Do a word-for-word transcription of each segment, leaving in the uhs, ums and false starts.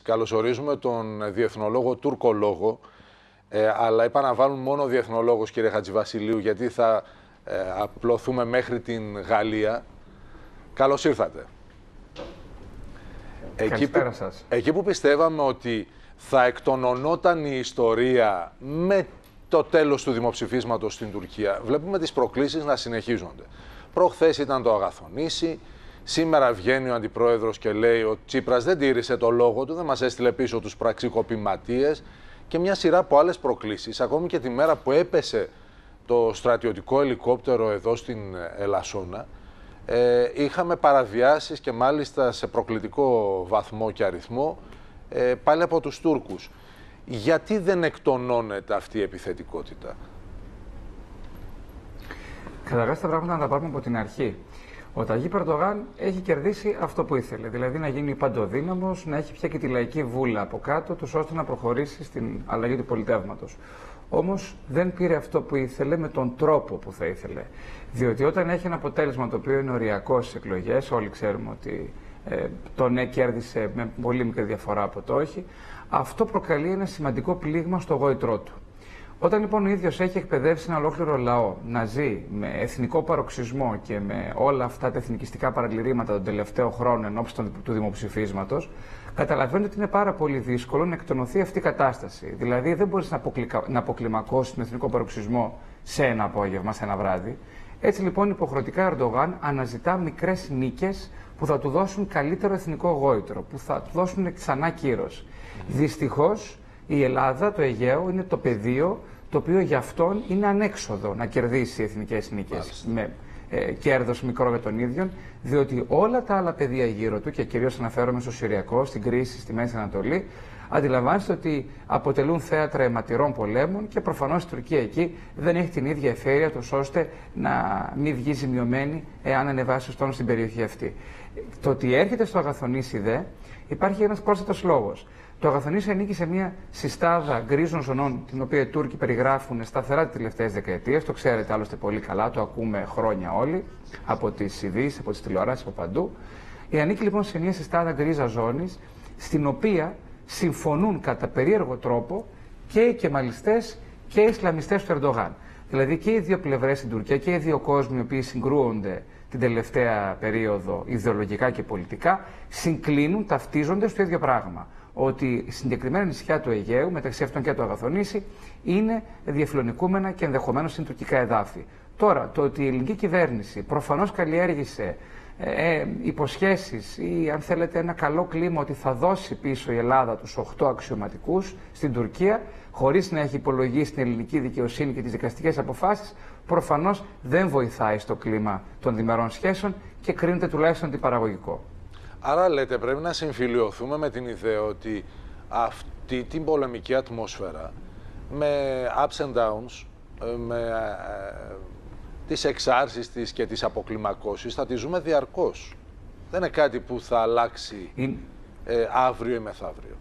Καλωσορίζουμε τον διεθνολόγο τουρκολόγο, ε, αλλά είπα να βάλουν μόνο διεθνολόγος, κύριε Χατζηβασιλείου, γιατί θα ε, απλωθούμε μέχρι την Γαλλία. Καλώς ήρθατε. Εκεί που, σας. εκεί που πιστεύαμε ότι θα εκτονωνόταν η ιστορία με το τέλος του δημοψηφίσματος στην Τουρκία, βλέπουμε τις προκλήσεις να συνεχίζονται. Προχθές ήταν το Αγαθονήσι, σήμερα βγαίνει ο Αντιπρόεδρος και λέει ότι ο Τσίπρας δεν τήρησε το λόγο του, δεν μας έστειλε πίσω τους πραξικοπηματίες και μια σειρά από άλλες προκλήσεις. Ακόμη και τη μέρα που έπεσε το στρατιωτικό ελικόπτερο εδώ στην Ελασσόνα, ε, είχαμε παραβιάσεις και μάλιστα σε προκλητικό βαθμό και αριθμό ε, πάλι από τους Τούρκους. Γιατί δεν εκτονώνεται αυτή η επιθετικότητα? Καταρχάς τα πράγματα να τα πάρουμε από την αρχή. Ο Ταγί Ερντογάν έχει κερδίσει αυτό που ήθελε, δηλαδή να γίνει παντοδύναμος, να έχει πια και τη λαϊκή βούλα από κάτω, τους ώστε να προχωρήσει στην αλλαγή του πολιτεύματος. Όμως δεν πήρε αυτό που ήθελε με τον τρόπο που θα ήθελε. Διότι όταν έχει ένα αποτέλεσμα το οποίο είναι οριακό στις εκλογές, όλοι ξέρουμε ότι ε, το ναι κέρδισε με πολύ μικρή διαφορά από το όχι, αυτό προκαλεί ένα σημαντικό πλήγμα στο γόητρό του. Όταν λοιπόν ο ίδιος έχει εκπαιδεύσει ένα ολόκληρο λαό να ζει με εθνικό παροξισμό και με όλα αυτά τα εθνικιστικά παραγκληρήματα τον τελευταίο χρόνο εν ώψη του δημοψηφίσματος, καταλαβαίνετε ότι είναι πάρα πολύ δύσκολο να εκτονωθεί αυτή η κατάσταση. Δηλαδή δεν μπορείς να, αποκλικα... να αποκλιμακώσεις τον εθνικό παροξισμό σε ένα απόγευμα, σε ένα βράδυ. Έτσι λοιπόν υποχρεωτικά ο Ερντογάν αναζητά μικρές νίκες που θα του δώσουν καλύτερο εθνικό γόητρο, που θα του δώσουν ξανά κύρος. Mm. Δυστυχώς η Ελλάδα, το Αιγαίο, είναι το πεδίο το οποίο για αυτόν είναι ανέξοδο να κερδίσει εθνικές νίκες με ε, κέρδος μικρό για τον ίδιο, διότι όλα τα άλλα πεδία γύρω του, και κυρίως αναφέρομαι στο Συριακό, στην κρίση στη Μέση Ανατολή, αντιλαμβάνεστε ότι αποτελούν θέατρα αιματηρών πολέμων και προφανώς η Τουρκία εκεί δεν έχει την ίδια ευφέρεια τόσο ώστε να μην βγει ζημιωμένη εάν ανεβάσει ο τόνος στην περιοχή αυτή. Το ότι έρχεται στο Αγαθονήσι δε, υπάρχει ένας πρόσθετος λόγος. Το Αγαθονήσι ανήκει σε μια συστάδα γκρίζων ζωνών, την οποία οι Τούρκοι περιγράφουν σταθερά τις τελευταίες δεκαετίες. Το ξέρετε άλλωστε πολύ καλά, το ακούμε χρόνια όλοι, από τις ειδήσεις, από τις τηλεοράσεις, από παντού. Η ανήκει λοιπόν σε μια συστάδα γκρίζα ζώνης, στην οποία συμφωνούν κατά περίεργο τρόπο και οι κεμαλιστές και οι Ισλαμιστές του Ερντογάν. Δηλαδή και οι δύο πλευρές στην Τουρκία και οι δύο κόσμοι οι οποίοι συγκρούονται την τελευταία περίοδο ιδεολογικά και πολιτικά, συγκλίνουν, ταυτίζονται στο ίδιο πράγμα. Ότι η συγκεκριμένα νησιά του Αιγαίου, μεταξύ αυτών και του Αγαθονήσι, είναι διαφιλονικούμενα και ενδεχομένως είναι τουρκικά εδάφη. Τώρα, το ότι η ελληνική κυβέρνηση προφανώς καλλιέργησε ε, υποσχέσεις ή, αν θέλετε, ένα καλό κλίμα ότι θα δώσει πίσω η Ελλάδα τους οχτώ αξιωματικούς στην Τουρκία, χωρίς να έχει υπολογίσει την ελληνική δικαιοσύνη και τις δικαστικές αποφάσεις, προφανώς δεν βοηθάει στο κλίμα των διμερών σχέσεων και κρίνεται τουλάχιστον αντιπαραγωγικό. Άρα λέτε πρέπει να συμφιλιωθούμε με την ιδέα ότι αυτή την πολεμική ατμόσφαιρα με ups and downs, με ε, τις εξάρσεις της και τις αποκλιμακώσεις θα τη ζούμε διαρκώς. Δεν είναι κάτι που θα αλλάξει είναι... ε, αύριο ή μεθαύριο.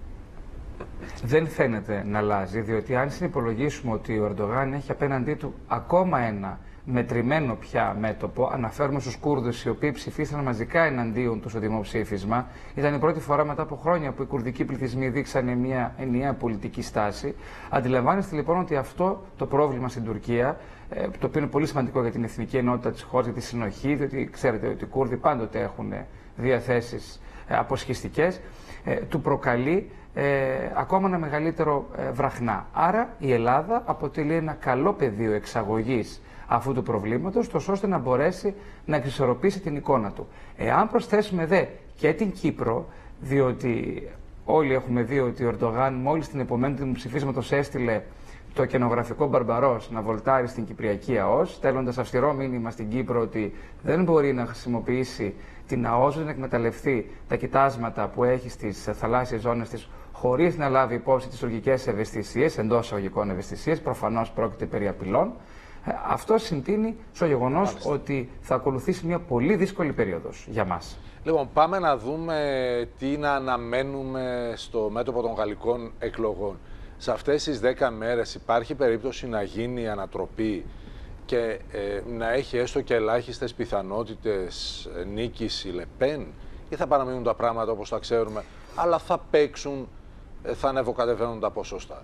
Δεν φαίνεται να αλλάζει, διότι αν συνυπολογίσουμε ότι ο Ερντογάν έχει απέναντί του ακόμα ένα μετρημένο πια μέτωπο, αναφέρουμε στους Κούρδους οι οποίοι ψηφίσαν μαζικά εναντίον του στο δημοψήφισμα. Ήταν η πρώτη φορά μετά από χρόνια που οι κουρδικοί πληθυσμοί δείξανε μια ενιαία πολιτική στάση. Αντιλαμβάνεστε λοιπόν ότι αυτό το πρόβλημα στην Τουρκία, το οποίο είναι πολύ σημαντικό για την εθνική ενότητα της χώρας, για τη συνοχή, διότι ξέρετε ότι οι Κούρδοι πάντοτε έχουν διαθέσεις αποσχιστικές, του προκαλεί ε, ακόμα ένα μεγαλύτερο ε, βραχνά. Άρα η Ελλάδα αποτελεί ένα καλό πεδίο εξαγωγής αυτού του προβλήματος, τόσο ώστε να μπορέσει να εξισορροπήσει την εικόνα του. Εάν προσθέσουμε δε και την Κύπρο, διότι όλοι έχουμε δει ότι ο Ερντογάν μόλις την επομένη του δημοψηφίσματος έστειλε το κενογραφικό Μπαρμπαρός να βολτάρει στην Κυπριακή ΑΟΣ, στέλνοντας αυστηρό μήνυμα στην Κύπρο ότι δεν μπορεί να χρησιμοποιήσει την ΑΟΣ, να εκμεταλλευτεί τα κοιτάσματα που έχει στις θαλάσσιες ζώνες της, χωρίς να λάβει υπόψη τις τουρκικές ευαισθησίες, εντός εισαγωγικών ευαισθησίες, προφανώς πρόκειται περί απειλών. Αυτό συντείνει στο γεγονός ότι θα ακολουθήσει μια πολύ δύσκολη περίοδος για μας. Λοιπόν, πάμε να δούμε τι να αναμένουμε στο μέτωπο των γαλλικών εκλογών. Σε αυτές τις δέκα μέρες υπάρχει περίπτωση να γίνει ανατροπή και ε, να έχει έστω και ελάχιστες πιθανότητες νίκης η Λεπέν, ή θα παραμείνουν τα πράγματα όπως τα ξέρουμε, αλλά θα παίξουν, θα ανεβοκατεβαίνουν τα ποσοστά.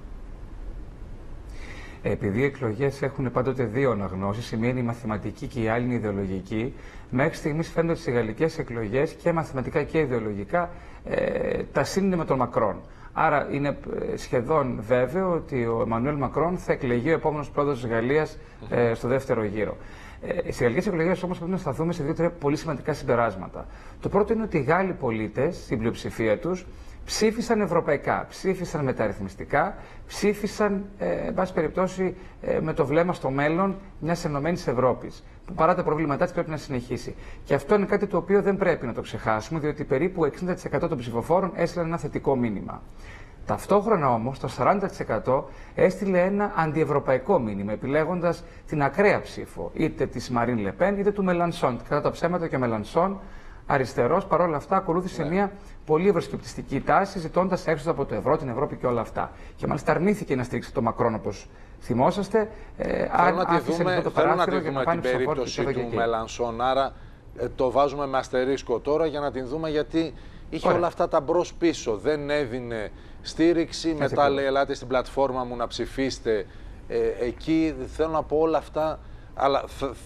Επειδή οι εκλογές έχουν πάντοτε δύο αναγνώσεις, η μία είναι η μαθηματική και η άλλη είναι η ιδεολογική, μέχρι στιγμής φαίνεται ότι στις γαλλικές εκλογές και μαθηματικά και ιδεολογικά ε, τα σύν με τον Μακρόν. Άρα είναι σχεδόν βέβαιο ότι ο Εμμανουέλ Μακρόν θα εκλεγεί ο επόμενος πρόεδρος της Γαλλίας ε, στο δεύτερο γύρο. Ε, στις γαλλικές εκλογές όμως πρέπει να σταθούμε σε δύο-τρία πολύ σημαντικά συμπεράσματα. Το πρώτο είναι ότι οι Γάλλοι πολίτες, στην πλειοψηφία τους, ψήφισαν ευρωπαϊκά, ψήφισαν μεταρρυθμιστικά, ψήφισαν, ε, εν πάση περιπτώσει, ε, με το βλέμμα στο μέλλον μιας ενωμένης Ευρώπης, που παρά τα προβλήματά της πρέπει να συνεχίσει. Και αυτό είναι κάτι το οποίο δεν πρέπει να το ξεχάσουμε, διότι περίπου εξήντα τοις εκατό των ψηφοφόρων έστειλαν ένα θετικό μήνυμα. Ταυτόχρονα όμως το σαράντα τοις εκατό έστειλε ένα αντιευρωπαϊκό μήνυμα, επιλέγοντας την ακραία ψήφο, είτε της Μαρίν Λεπέν είτε του Μελανσόν. Κατά τα ψέματα και ο Μελανσόν, αριστερός, παρόλα αυτά ακολούθησε ναι. μια πολύ ευρωσκεπτιστική τάση, ζητώντας έξοδο από το ευρώ, την Ευρώπη και όλα αυτά. Και μάλιστα αρνήθηκε να στηρίξει τον Μακρόν, όπως θυμόσαστε. Ε, αν άφησε δούμε, το παράθυρο για να την περίπτωση του Μελανσόν. Άρα ε, το βάζουμε με αστερίσκο τώρα για να την δούμε, γιατί είχε Ωραία. όλα αυτά τα μπρος πίσω. Δεν έδινε στήριξη. Έτσι μετά λέει: ελάτε στην πλατφόρμα μου να ψηφίσετε. Ε, εκεί θέλω να πω όλα αυτά, αλλά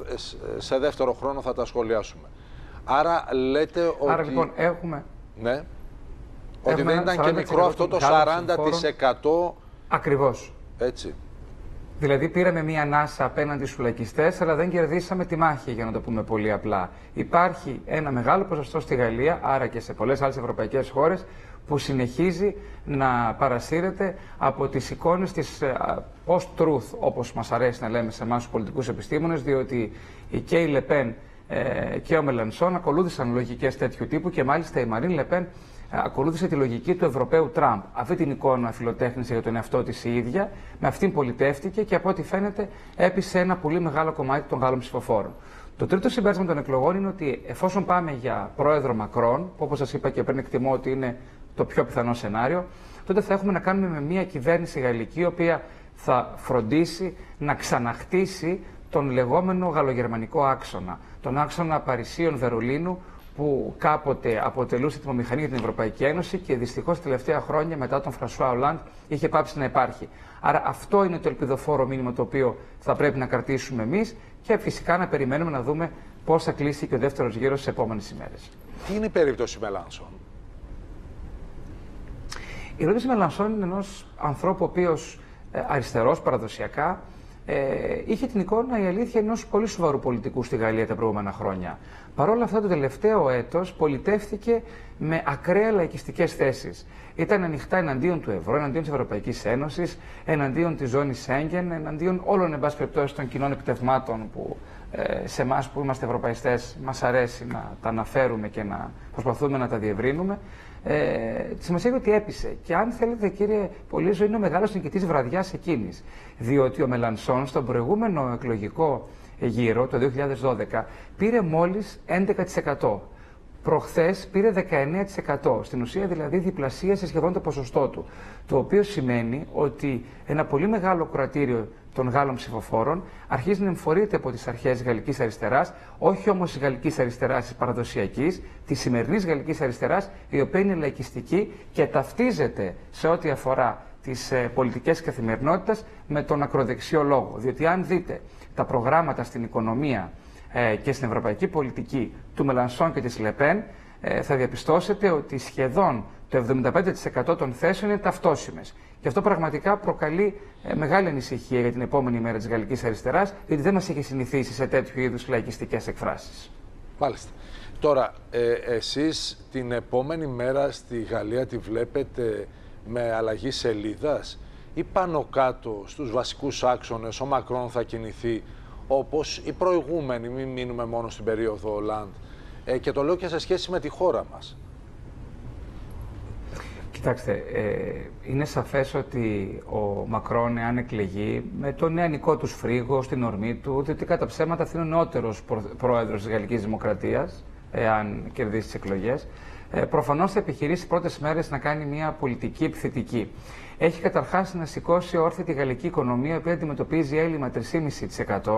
σε δεύτερο χρόνο θα τα σχολιάσουμε. Άρα λέτε ότι... Άρα λοιπόν έχουμε... Ναι. Έχουμε ότι δεν ήταν και μικρό αυτό το σαράντα τοις εκατό... Ακριβώς. Έτσι. Δηλαδή πήραμε μία ανάσα απέναντι στους λαϊκιστές, αλλά δεν κερδίσαμε τη μάχη, για να το πούμε πολύ απλά. Υπάρχει ένα μεγάλο ποσοστό στη Γαλλία, άρα και σε πολλές άλλες ευρωπαϊκές χώρες, που συνεχίζει να παρασύρεται από τις εικόνες της post-truth, όπως μας αρέσει να λέμε σε εμάς τους πολιτικούς επιστήμονες, διότι και η Λεπέν και ο Μελανσόν ακολούθησαν λογικές τέτοιου τύπου και μάλιστα η Μαρίν Λεπέν ακολούθησε τη λογική του Ευρωπαίου Τραμπ. Αυτή την εικόνα φιλοτέχνησε για τον εαυτό της η ίδια, με αυτήν πολιτεύτηκε και από ό,τι φαίνεται έπεισε ένα πολύ μεγάλο κομμάτι των Γάλλων ψηφοφόρων. Το τρίτο συμπέρασμα των εκλογών είναι ότι εφόσον πάμε για πρόεδρο Μακρόν, που όπως σας είπα και πριν εκτιμώ ότι είναι το πιο πιθανό σενάριο, τότε θα έχουμε να κάνουμε με μια κυβέρνηση γαλλική, η οποία θα φροντίσει να ξαναχτίσει τον λεγόμενο γαλλογερμανικό άξονα, τον άξονα Παρισίων-Βερολίνου, που κάποτε αποτελούσε τιμομηχανή για την Ευρωπαϊκή Ένωση και δυστυχώς τελευταία χρόνια μετά τον Φρανσουά Ολάντ είχε πάψει να υπάρχει. Άρα αυτό είναι το ελπιδοφόρο μήνυμα το οποίο θα πρέπει να κρατήσουμε εμείς και φυσικά να περιμένουμε να δούμε πώς θα κλείσει και ο δεύτερος γύρος στις επόμενες ημέρες. Τι είναι η περίπτωση Μελανσόν? Η ερώτηση Μελανσόν είναι ενός ανθρώπου ο οποίος αριστερός παραδοσιακά, Ε, είχε την εικόνα, η αλήθεια, ενός πολύ σοβαρού πολιτικού στη Γαλλία τα προηγούμενα χρόνια. Παρ' όλα αυτά, το τελευταίο έτος πολιτεύθηκε με ακραία λαϊκιστικές θέσεις. Ήταν ανοιχτά εναντίον του ευρώ, εναντίον της Ευρωπαϊκής Ένωσης, εναντίον της ζώνης Σέγγεν, εναντίον όλων, εν πάση περιπτώσει, των κοινών επιτευγμάτων που ε, σε εμάς που είμαστε ευρωπαϊστές μας αρέσει να τα αναφέρουμε και να προσπαθούμε να τα διευρύνουμε. Ε, τη σημασία έχει ότι έπεισε. Και αν θέλετε, κύριε Πολύζο, είναι ο μεγάλος νικητής βραδιάς εκείνης. Διότι ο Μελανσόν στον προηγούμενο εκλογικό γύρο, το δύο χιλιάδες δώδεκα, πήρε μόλις έντεκα τοις εκατό. Προχθές πήρε δεκαεννέα τοις εκατό. Στην ουσία δηλαδή διπλασίασε σχεδόν το ποσοστό του. Το οποίο σημαίνει ότι ένα πολύ μεγάλο κρατήριο των Γάλλων ψηφοφόρων αρχίζει να εμφορείται από τις αρχές της γαλλικής αριστεράς, όχι όμως της γαλλικής αριστεράς της παραδοσιακής, της σημερινής γαλλικής αριστεράς, η οποία είναι λαϊκιστική και ταυτίζεται σε ό,τι αφορά τις ε, πολιτικές καθημερινότητας με τον ακροδεξιό λόγο. Διότι αν δείτε τα προγράμματα στην οικονομία ε, και στην ευρωπαϊκή πολιτική του Μελανσόν και της Λεπέν, ε, θα διαπιστώσετε ότι σχεδόν το εβδομήντα πέντε τοις εκατό των θέσεων είναι ταυτόσιμες. Και αυτό πραγματικά προκαλεί ε, μεγάλη ανησυχία για την επόμενη μέρα της γαλλικής αριστεράς, γιατί δεν μας είχε συνηθίσει σε τέτοιου είδους λαϊκιστικές εκφράσεις. Μάλιστα. Τώρα, ε, εσείς την επόμενη μέρα στη Γαλλία τη βλέπετε με αλλαγή σελίδας ή πάνω κάτω στους βασικούς άξονες ο Μακρόν θα κινηθεί όπως οι προηγούμενοι, μην μείνουμε μόνο στην περίοδο Ολάντ, ε, και το λέω και σε σχέση με τη χώρα μας? Κοιτάξτε, ε, είναι σαφές ότι ο Μακρόν, εάν εκλεγεί, με το νεανικό του σφρίγο στην ορμή του, διότι κατά ψέματα θα είναι ο νεότερος πρόεδρος της Γαλλικής Δημοκρατίας, εάν κερδίσει τις εκλογές, ε, προφανώς θα επιχειρήσει τις πρώτες μέρες να κάνει μια πολιτική επιθετική. Έχει καταρχάς να σηκώσει όρθια τη γαλλική οικονομία, η οποία αντιμετωπίζει έλλειμμα τρία κόμμα πέντε τοις εκατό,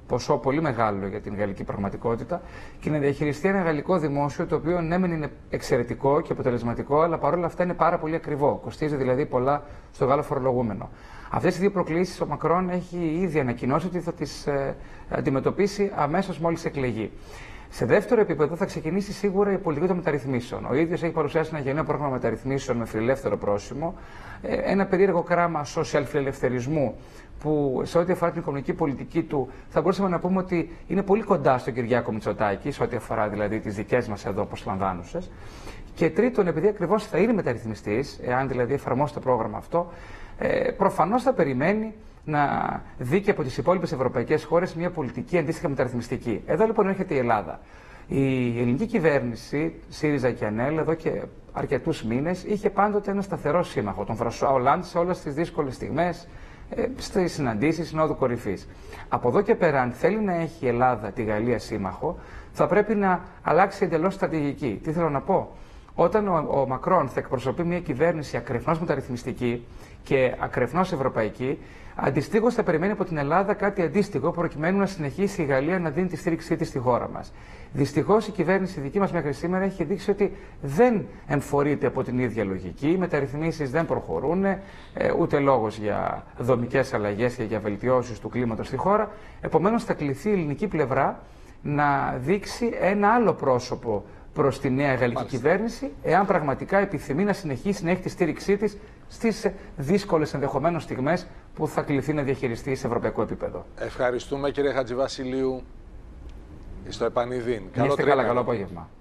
ποσό πολύ μεγάλο για την γαλλική πραγματικότητα και να διαχειριστεί ένα γαλλικό δημόσιο το οποίο ναι μεν είναι εξαιρετικό και αποτελεσματικό, αλλά παρόλα αυτά είναι πάρα πολύ ακριβό. Κοστίζει δηλαδή πολλά στο Γάλλο φορολογούμενο. Αυτές οι δύο προκλήσεις ο Μακρόν έχει ήδη ανακοινώσει ότι θα τις ε, αντιμετωπίσει αμέσως μόλις εκλεγεί. Σε δεύτερο επίπεδο θα ξεκινήσει σίγουρα η πολιτική των μεταρρυθμίσεων. Ο ίδιος έχει παρουσιάσει ένα γενναίο πρόγραμμα μεταρρυθμίσεων με φιλελεύθερο πρόσημο, ένα περίεργο κράμα social φιλελευθερισμού που σε ό,τι αφορά την οικονομική πολιτική του θα μπορούσαμε να πούμε ότι είναι πολύ κοντά στον Κυριάκο Μητσοτάκη, σε ό,τι αφορά δηλαδή τις δικές μας εδώ προσλαμβάνουσες. Και τρίτον, επειδή ακριβώς θα είναι μεταρρυθμιστής, εάν δηλαδή εφαρμόσει το πρόγραμμα αυτό, προφανώς θα περιμένει να δει και από τις υπόλοιπες ευρωπαϊκές χώρες μια πολιτική αντίστοιχα μεταρρυθμιστική. Εδώ λοιπόν έρχεται η Ελλάδα. Η ελληνική κυβέρνηση, ΣΥΡΙΖΑ και ΑΝΕΛ, εδώ και αρκετούς μήνες, είχε πάντοτε ένα σταθερό σύμμαχο, τον Φρανσουά Ολάντ, σε όλες τις δύσκολες στιγμές, στις συναντήσεις Συνόδου Κορυφής. Από εδώ και πέρα, αν θέλει να έχει η Ελλάδα τη Γαλλία σύμμαχο, θα πρέπει να αλλάξει εντελώς στρατηγική. Τι θέλω να πω. Όταν ο, ο Μακρόν θα εκπροσωπεί μια κυβέρνηση ακρεφνώς μεταρρυθμιστική και ακρεφνώς ευρωπαϊκή, αντιστοίχως θα περιμένει από την Ελλάδα κάτι αντίστοιχο προκειμένου να συνεχίσει η Γαλλία να δίνει τη στήριξή της στη χώρα μας. Δυστυχώς η κυβέρνηση δική μας μέχρι σήμερα έχει δείξει ότι δεν εμφορείται από την ίδια λογική, οι μεταρρυθμίσεις δεν προχωρούν, ε, ούτε λόγος για δομικές αλλαγές και για βελτιώσεις του κλίματος στη χώρα. Επομένως θα κληθεί η ελληνική πλευρά να δείξει ένα άλλο πρόσωπο προς τη νέα γαλλική Μάλιστα. κυβέρνηση, εάν πραγματικά επιθυμεί να συνεχίσει να έχει τη στήριξή της στις δύσκολες ενδεχομένως στιγμές που θα κληθεί να διαχειριστεί σε ευρωπαϊκό επίπεδο. Ευχαριστούμε κύριε Χατζηβασιλείου. Στο επανειδήν. Καλό, καλά, καλό απόγευμα.